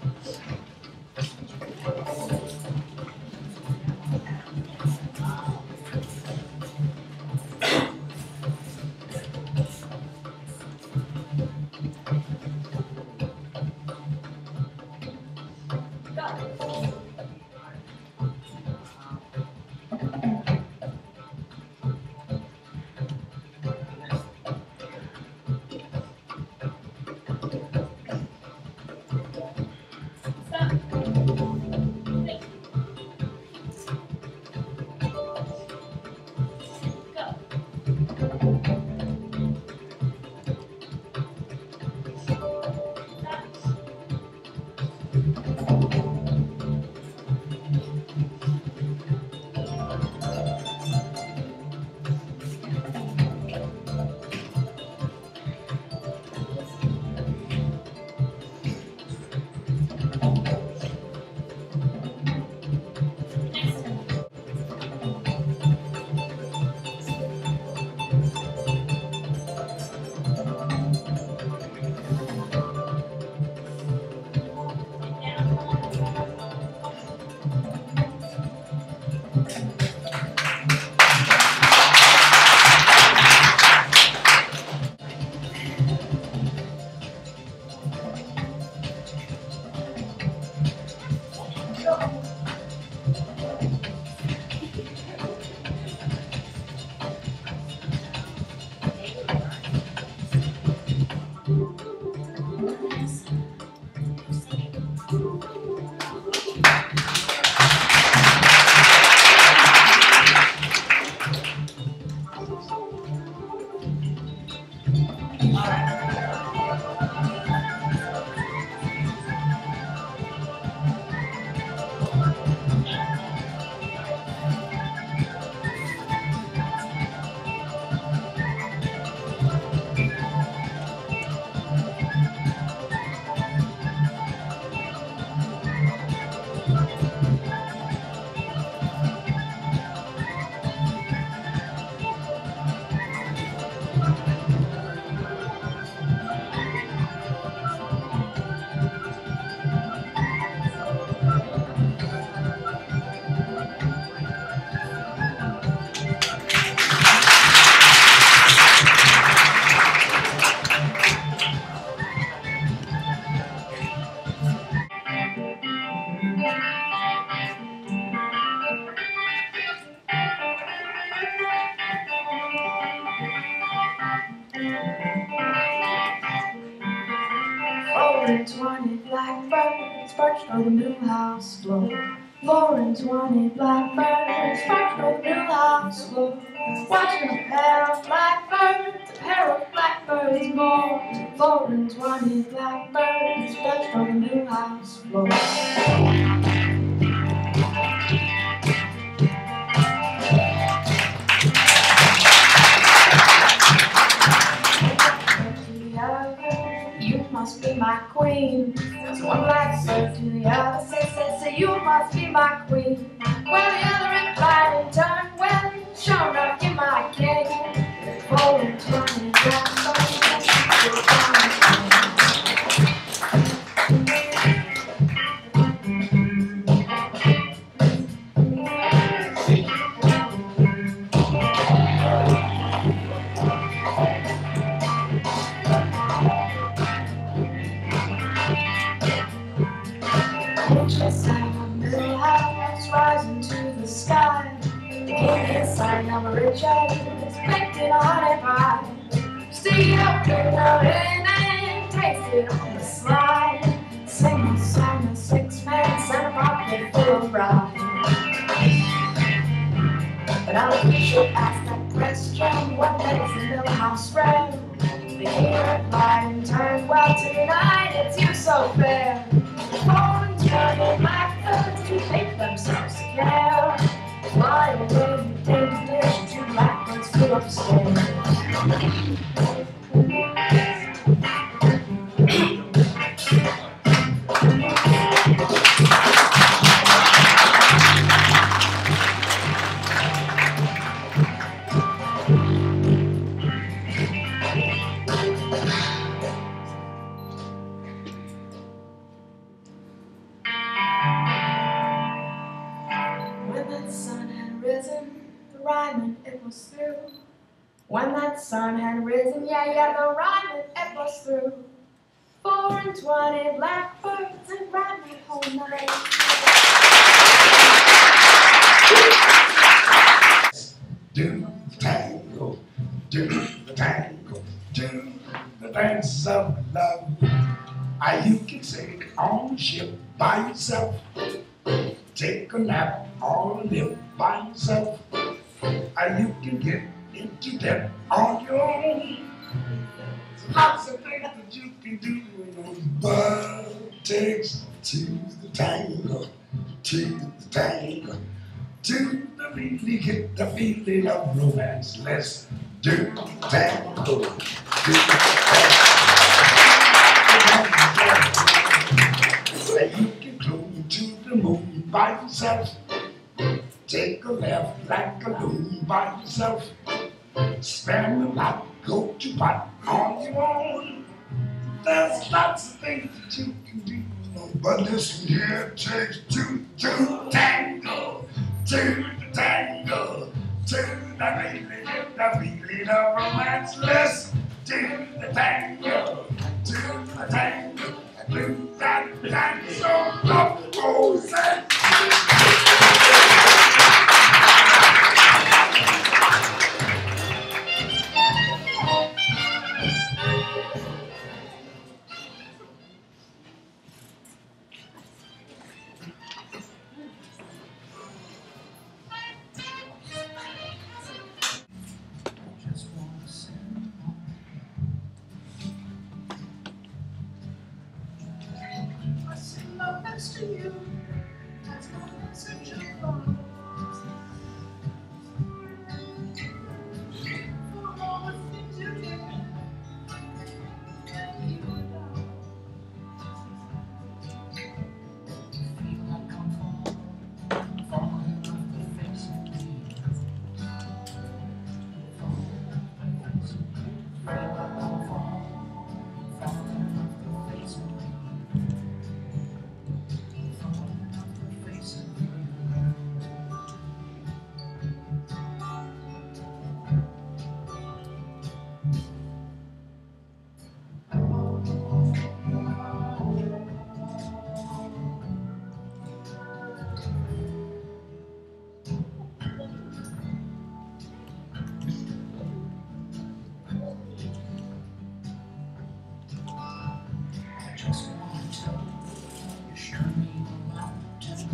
20 blackbirds perched on the new house floor. 20 blackbirds perched on the new house floor. Watching a pair of blackbirds more. 20 blackbirds perched on the new house floor. You must be my queen. So one blackbird to the other says, you must be my queen. Well, the other replied in turn, well, sure enough, you're my king. 20 blackbirds. Just like a middle house rising to the sky. The king inside of a rich house, expecting a honey pie. Stay up and taste it on the slide. Sing a song, a six-man, and a pocket full of rye. But I'll should ask that question, what makes the middle house red? The king replied and turned, well, tonight it's you so fair. Turning blackbirds to make themselves care. Fly away, you take the dish, two blackbirds flew upstairs. When that sun had risen, yeah, the rhyme it was through. 4 and 20 blackbirds and ran the whole night. Do the tango, do the tango, do the dance of love. You can take on a ship by yourself, take a nap on a lip by yourself. You can get into debt on your own. Lots of things that you can do, but it takes to the tango, to the tango, to the really get the feeling of romance. Let's do the tango, do the tango. You can climb to the moon by yourself, take a left like a loon by yourself, spend a lot, go to pot on your own. There's lots of things that you can do, but listen here, it takes two to tango, to the tango, to the feeling of romance. Let's do the tango, to the tango, do that tango, so up goes that. To you, that's my message of love. For all the things you did, feel like I'm falling off the face of me. Feel like I'm falling off the face of me. Just want to tell you, show me the mountain.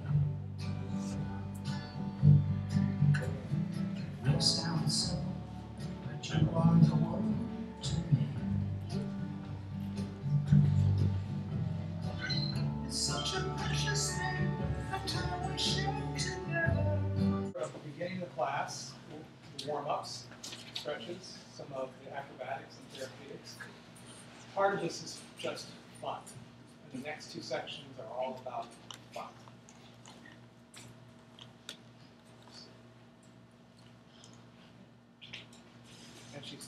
You sound so, but you are the world to me. It's such a precious thing, the time we share together. At the beginning of the class, warm-ups, stretches, some of the acrobatics and therapeutics. Part of this is just fun. And the next two sections are all about fun. And she's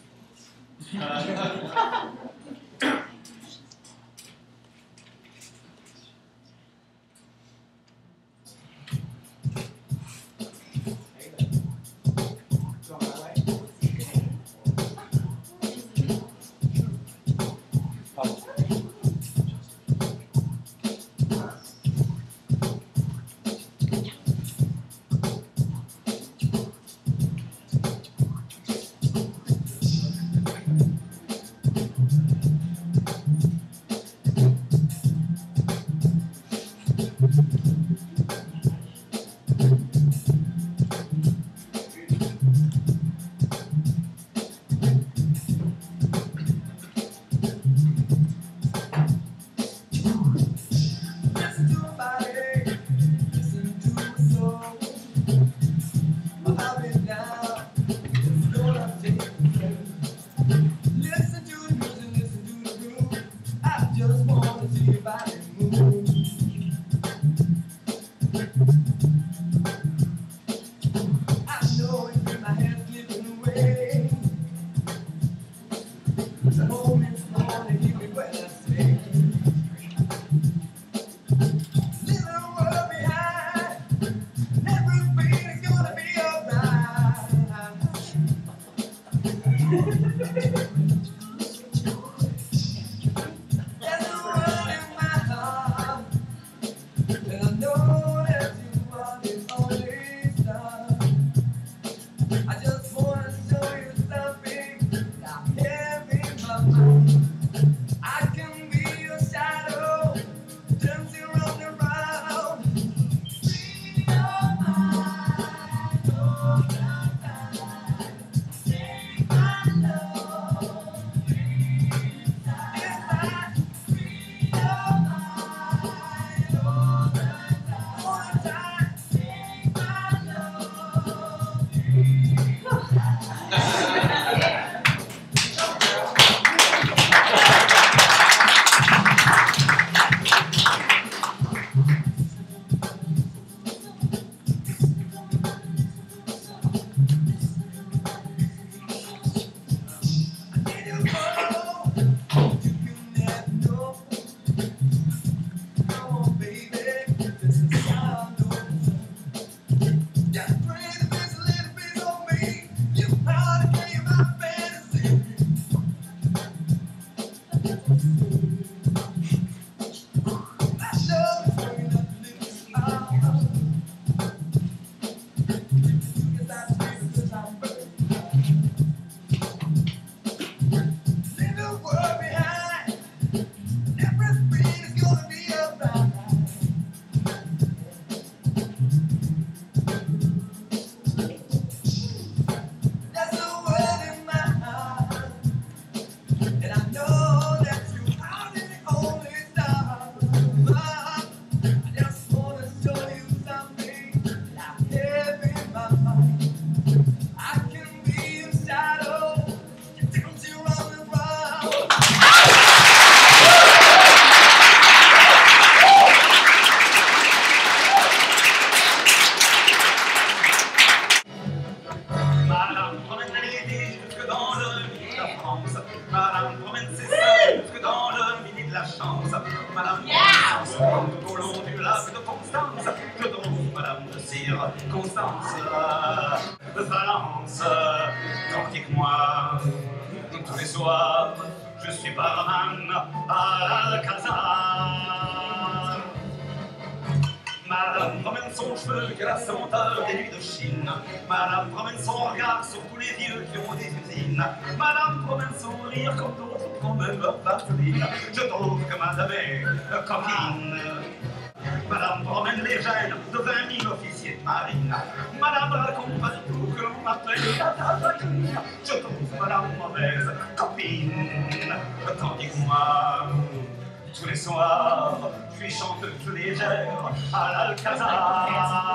Madame promène ses seins jusque dans le midi de la chance. Madame tout au long du lac de Constance. Je trouve Madame de Cire, Constance, Valence. Tandis que moi, tous les soirs, je suis barman à l'Alcazar. Madame promène son cheveu que la senteur des nuits de Chine. Madame promène son regard sur tous les vieux qui ont des usines. Madame promène son rire comme d'autres promènent leur vaseline. Je trouve que Madame est coquine. Madame promène les gènes de 20 000 officiers de marine. Madame raconte partout que l'on m'appelle la tabaquine. Je trouve Madame mauvaise copine. Tandis que moi, tous les soirs, je suis chanteuse légère à l'Alcazar.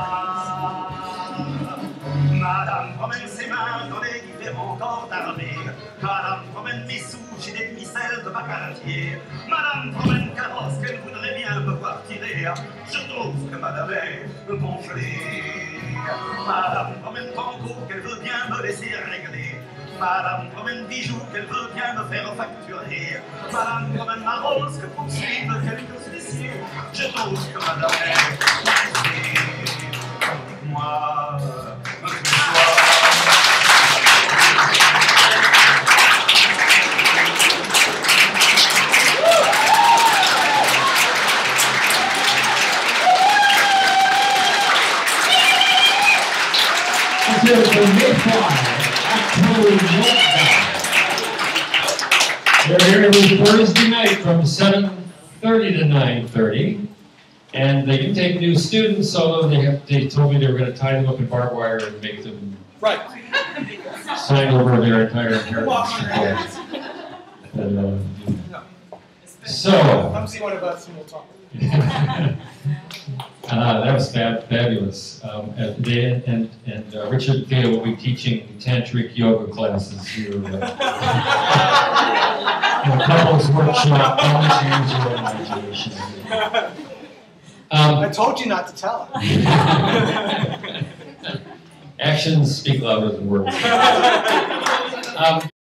Madame promène ses mains dans les différents corps d'armée. Madame promène mes sous chez des demi-selles de bacaratier. Madame promène carrosse qu'elle voudrait bien me voir tirer. Je trouve que Madame est gonflée. Madame promène tango qu'elle veut bien me laisser régler. Madame promène bijoux qu'elle veut bien me faire facturer. Madame promène ma rose que poursuivent quelques huissiers. Je trouve que Madame est gonflée. Moi, The Mayfly, AcroYoga. They're here every Thursday night from 7:30 to 9:30. And they can take new students, although they told me they were going to tie them up in barbed wire and make them sign over their entire inheritance. So, Come see one of us and we'll talk. that was fabulous. And Richard Theo will be teaching tantric yoga classes here. In a couples workshop, don't use your imagination. I told you not to tell her. Actions speak louder than words.